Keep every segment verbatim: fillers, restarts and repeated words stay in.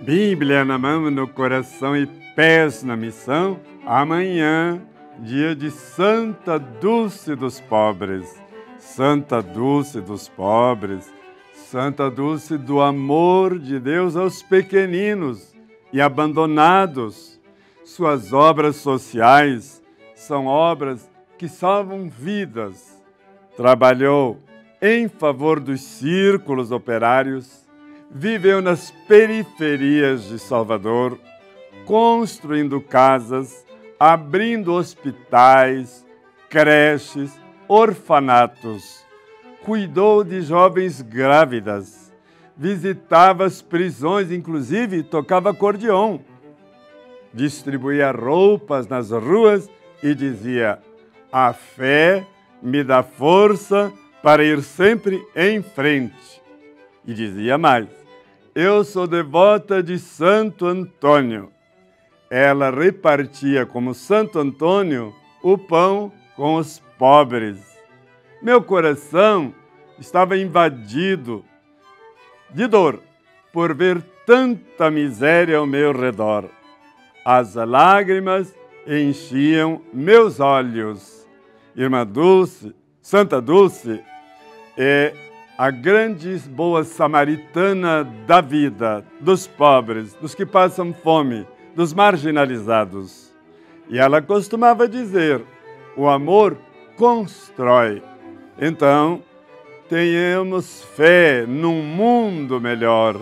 Bíblia na mão, no coração e pés na missão. Amanhã, dia de Santa Dulce dos Pobres. Santa Dulce dos Pobres, Santa Dulce do amor de Deus aos pequeninos e abandonados. Suas obras sociais são obras que salvam vidas. Trabalhou em favor dos círculos operários, viveu nas periferias de Salvador, construindo casas, abrindo hospitais, creches, orfanatos. Cuidou de jovens grávidas, visitava as prisões, inclusive tocava acordeon. Distribuía roupas nas ruas e dizia: a fé me dá força para ir sempre em frente. E dizia mais: eu sou devota de Santo Antônio. Ela repartia como Santo Antônio o pão com os pobres. Meu coração estava invadido de dor por ver tanta miséria ao meu redor. As lágrimas enchiam meus olhos. Irmã Dulce, Santa Dulce, é a grande boa samaritana da vida, dos pobres, dos que passam fome, dos marginalizados. E ela costumava dizer: o amor constrói. Então, tenhamos fé num mundo melhor.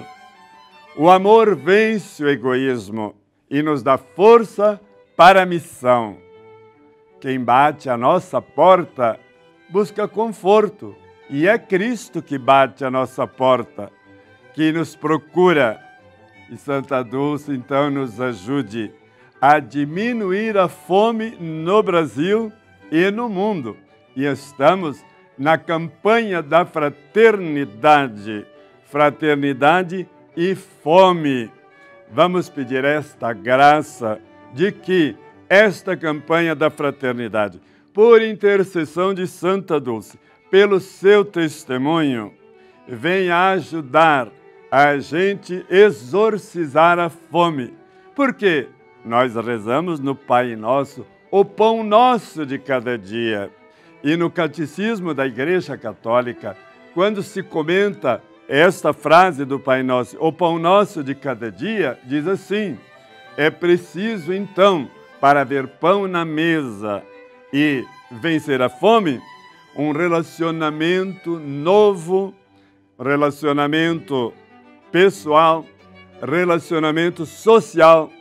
O amor vence o egoísmo e nos dá força para a missão. Quem bate à nossa porta busca conforto, e é Cristo que bate à nossa porta, que nos procura. E Santa Dulce, então, nos ajude a diminuir a fome no Brasil e no mundo. E estamos na campanha da fraternidade, fraternidade e fome. Vamos pedir esta graça de que esta campanha da fraternidade, por intercessão de Santa Dulce, pelo seu testemunho, venha ajudar a gente exorcizar a fome. Porque nós rezamos no Pai Nosso o pão nosso de cada dia. E no Catecismo da Igreja Católica, quando se comenta esta frase do Pai Nosso, o pão nosso de cada dia, diz assim: é preciso então, para haver pão na mesa e vencer a fome, um relacionamento novo, relacionamento pessoal, relacionamento social,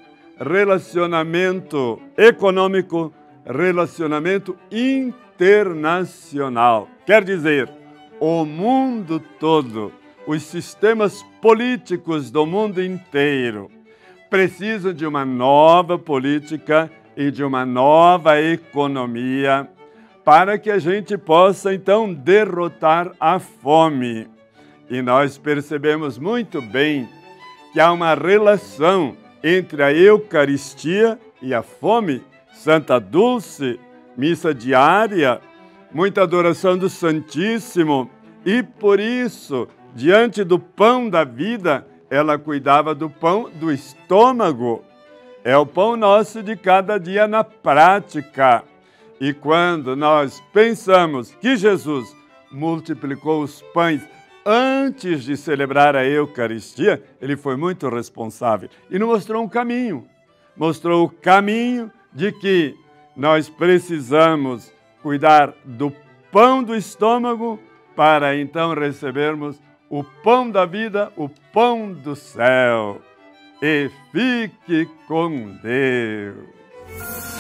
relacionamento econômico, relacionamento internacional. Quer dizer, o mundo todo, os sistemas políticos do mundo inteiro precisam de uma nova política e de uma nova economia para que a gente possa, então, derrotar a fome. E nós percebemos muito bem que há uma relação entre a Eucaristia e a fome. Santa Dulce, missa diária, muita adoração do Santíssimo, e por isso, diante do pão da vida, ela cuidava do pão do estômago. É o pão nosso de cada dia na prática. E quando nós pensamos que Jesus multiplicou os pães antes de celebrar a Eucaristia, ele foi muito responsável e nos mostrou um caminho. Mostrou o caminho de que nós precisamos cuidar do pão do estômago para então recebermos o pão da vida, o pão do céu. E fique com Deus.